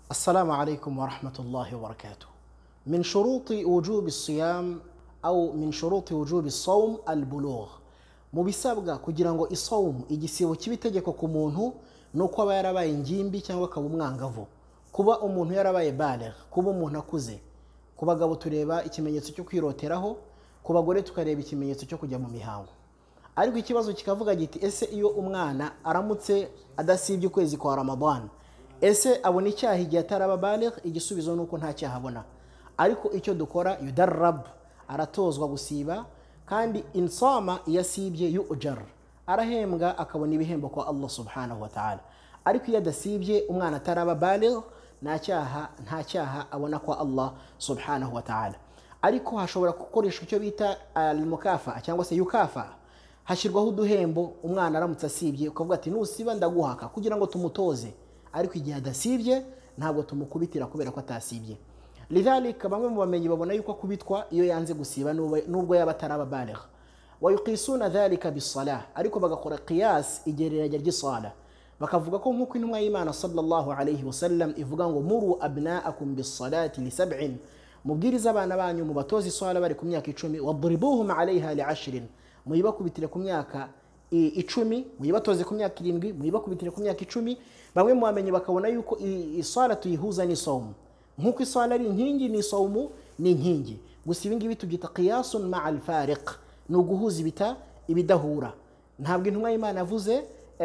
السلام عليكم ورحمة الله وبركاته. من شروط وجوب الصيام أو من شروط وجوب الصوم البلوغ. Mubisabwa kugira ngo isawum igisibo kibitegeko ku muntu nuko aba yarabaye ingimbi cyangwa akaba umwangavu. Kuba umuntu yarabaye baligh, kuba umuntu akuze. Ku bagabo tureba ikimenyetso cyo kwiroteraho, ku bagore tukareba ikimenyetso cyo kujya mu mihango. Ariko ikibazo kikavuga giti ese iyo umwana aramutse adasibye ukwezi kwa Ramadan, ese abona icyaha igihe ataraba baligh? Igisubizo nuko nta cyaha abona. Ariko icyo dukora yudarrab, aratozwa gusiba, kandi insama yasibye yujar, arahembwa akabona ibihembo kwa Allah subhanahu wa ta'ala. Ariko iyo adasibye umwana ataraba baligh, nta cyaha abona kwa Allah subhanahu wa ta'ala. Ariko hashobora gukoreshwa icyo bita al-mukafa cyangwa se yukafa, hashyirwaho uduhembo umwana aramutse asibye ukavuga ati nusiba ndaguhaka kugira ngo tumutoze. Ariko igihe adasibye ntabwo tumukubitira kubera ko atasibye. Lidhalika bamwe mu bamenyi babona yuko kubitwa iyo yanze gusiba nubwo yaba ataraba baligh. Wayuqisuna dhalika bis-salah, ariko bagakora qiyas igereranya ry'isala, bakavuga ko nkuko intumwa y'Imana sallallahu alayhi wasallam ivuga ngo muru abnaakum bis-salati li 7, mubwiriza abana banyu mu batozi isala bari ku myaka 10, wadribuhum alayha li 10, muyibakubitire ku myaka 10, muyibatoze ku myaka 7, muyibakubitire ku myaka 10. Bamwe mu bamenyi bakabona yuko isala tuyihuza ni sawm, nkuko isala ari inkingi ni sawmu ni inkingi. Gusa ibi ngibi tubyita qiyasun ma'al fariq, no guhuza ibidahura. Ntabwo intumwa y'Imana yavuze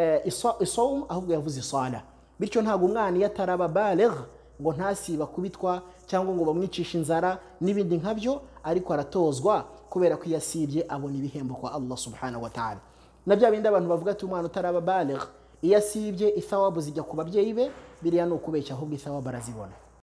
isawm ahubwo yavuze isala. Bityo ntabwo umwana yataraba baligh ngo ntasiba kubitwa cyangwa ngo bamwicisha inzara n'ibindi nkabyo, ariko aratozwa kubera ko yasibye abona ibihembo kwa Allah subhanahu wa ta'ala. Na bya bindi abantu bavuga ati umwana utaraba baligh iyo asibye ithawabu zijya ku babyeyi be, biriya no kubeshya ahubwo ithawabu arazibona.